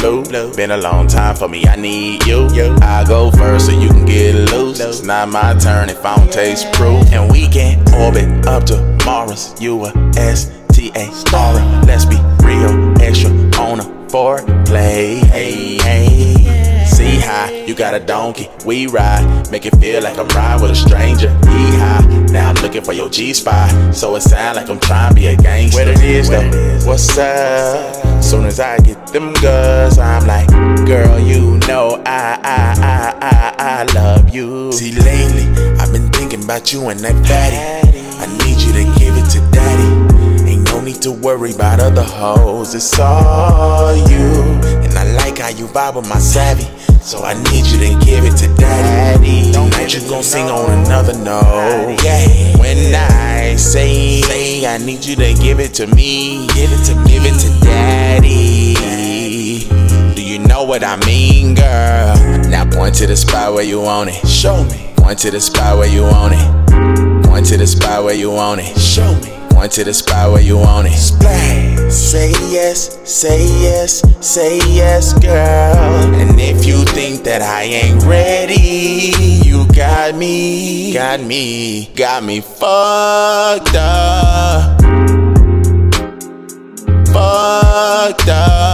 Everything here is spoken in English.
blue. Been a long time for me, I need you. I go first so you can get loose. It's not my turn if I don't taste proof. And we can orbit up to Mars. You a STA. Let's be real, extra on a foreplay. Hey, hey. See how you got a donkey, we ride. Make it feel like I'm riding with a stranger. Yeehaw, now I'm looking for your G-spot. So it sound like I'm trying to be a gangster. What it is though, what's up? Soon as I get them guns, I'm like, girl, you know I love you. See, lately, I've been thinking about you and that fatty. I need you to give it to daddy. Ain't no need to worry about other hoes, it's all you. And I like how you vibe with my savvy, so I need you to give it to daddy. Tonight you gon' sing on another note. Yeah. When I say I need you to give it to me, give it to daddy. Do you know what I mean, girl? Now point to the spot where you want it. Show me. Point to the spot where you want it. Point to the spot where you want it. Show me. Point to the spot where you want it. Splash. Say yes, say yes, say yes, girl. And if you think that I ain't ready, you got me fucked up. Fucked up.